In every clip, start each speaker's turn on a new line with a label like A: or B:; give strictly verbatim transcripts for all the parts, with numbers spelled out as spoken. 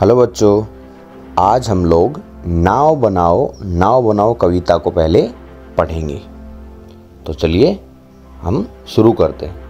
A: Hello बच्चों, आज हम लोग नाव बनाओ नाव बनाओ कविता को पहले पढ़ेंगे। तो चलिए हम शुरू करते हैं।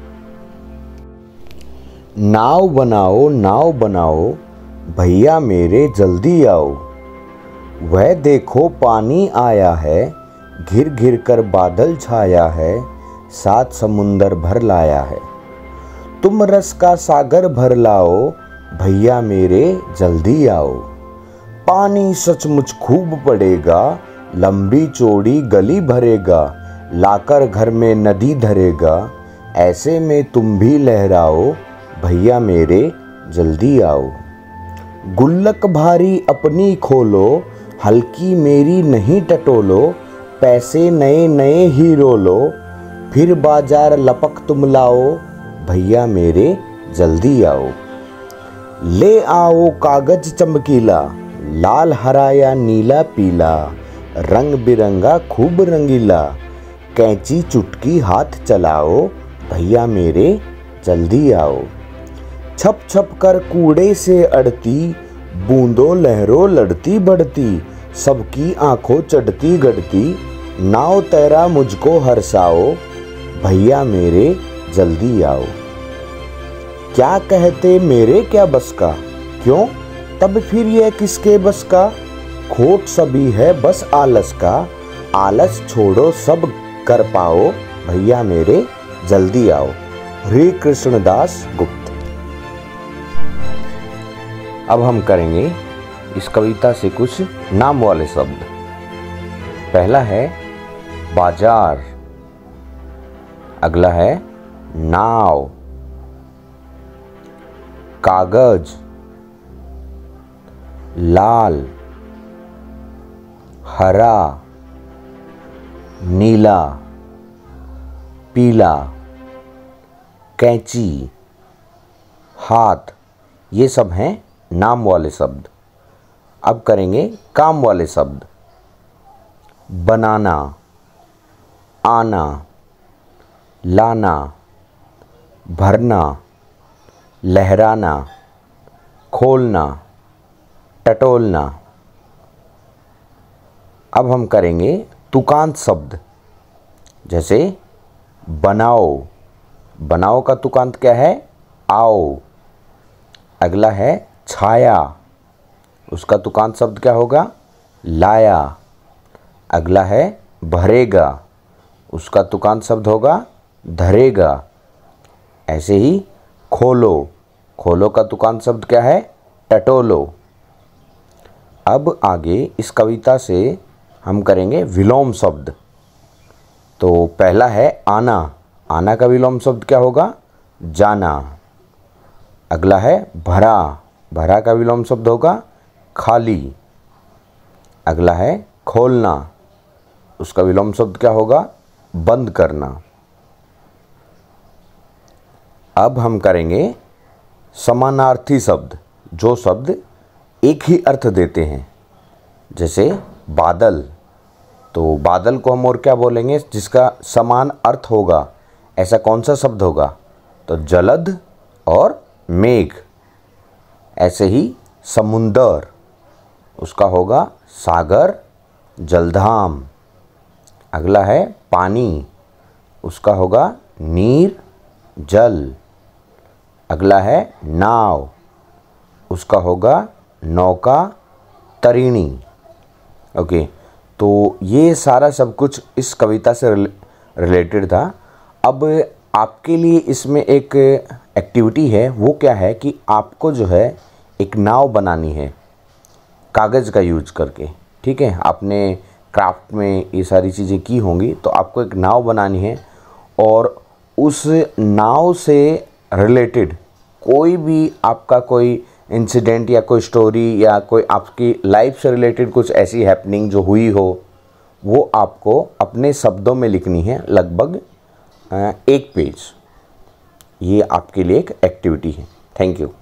A: नाव बनाओ नाव बनाओ भैया मेरे जल्दी आओ, वह देखो पानी आया है, घिर घिर कर बादल छाया है, सात समुंदर भर लाया है। तुम रस का सागर भर लाओ, भैया मेरे जल्दी आओ। पानी सचमुच खूब पड़ेगा, लंबी चौड़ी गली भरेगा, लाकर घर में नदी धरेगा, ऐसे में तुम भी लहराओ, भैया मेरे जल्दी आओ। गुल्लक भारी अपनी खोलो, हल्की मेरी नहीं टटोलो, पैसे नए नए ही रोलो, फिर बाजार लपक तुम लाओ, भैया मेरे जल्दी आओ। ले आओ कागज चमकीला, लाल हरा या नीला पीला, रंग बिरंगा खूब रंगीला, कैंची चुटकी हाथ चलाओ, भैया मेरे जल्दी आओ। छप छप कर कूड़े से अड़ती, बूंदों लहरों लड़ती बढ़ती, सबकी आंखों चढ़ती गढ़ती, नाव तैरा मुझको हरसाओ, भैया मेरे जल्दी आओ। क्या कहते मेरे क्या बस का, क्यों तब फिर यह किसके बस का, खोट सभी है बस आलस का, आलस छोड़ो सब कर पाओ, भैया मेरे जल्दी आओ। हरे कृष्णदास गुप्त। अब हम करेंगे इस कविता से कुछ नाम वाले शब्द। पहला है बाजार, अगला है नाव, कागज, लाल, हरा, नीला, पीला, कैंची, हाथ, ये सब हैं नाम वाले शब्द। अब करेंगे काम वाले शब्द। बनाना, आना, लाना, भरना, लहराना, खोलना, टटोलना। अब हम करेंगे तुकांत शब्द। जैसे बनाओ, बनाओ का तुकांत क्या है, आओ। अगला है छाया, उसका तुकांत शब्द क्या होगा, लाया। अगला है भरेगा, उसका तुकांत शब्द होगा धरेगा। ऐसे ही खोलो, खोलो का तुकांत शब्द क्या है, टटोलो। अब आगे इस कविता से हम करेंगे विलोम शब्द। तो पहला है आना, आना का विलोम शब्द क्या होगा, जाना। अगला है भरा, भरा का विलोम शब्द होगा खाली। अगला है खोलना, उसका विलोम शब्द क्या होगा, बंद करना। अब हम करेंगे समानार्थी शब्द, जो शब्द एक ही अर्थ देते हैं। जैसे बादल, तो बादल को हम और क्या बोलेंगे जिसका समान अर्थ होगा, ऐसा कौन सा शब्द होगा, तो जलद और मेघ। ऐसे ही समुंदर, उसका होगा सागर, जलधाम। अगला है पानी, उसका होगा नीर, जल। अगला है नाव, उसका होगा नौका, तरिणी। ओके, तो ये सारा सब कुछ इस कविता से रिलेटेड था। अब आपके लिए इसमें एक एक्टिविटी है, वो क्या है कि आपको जो है एक नाव बनानी है कागज़ का यूज करके। ठीक है, आपने क्राफ्ट में ये सारी चीज़ें की होंगी, तो आपको एक नाव बनानी है और उस नाव से रिलेटेड कोई भी आपका कोई इंसिडेंट या कोई स्टोरी या कोई आपकी लाइफ से रिलेटेड कुछ ऐसी हैपनिंग जो हुई हो, वो आपको अपने शब्दों में लिखनी है, लगभग एक पेज। ये आपके लिए एक एक्टिविटी है। Thank you.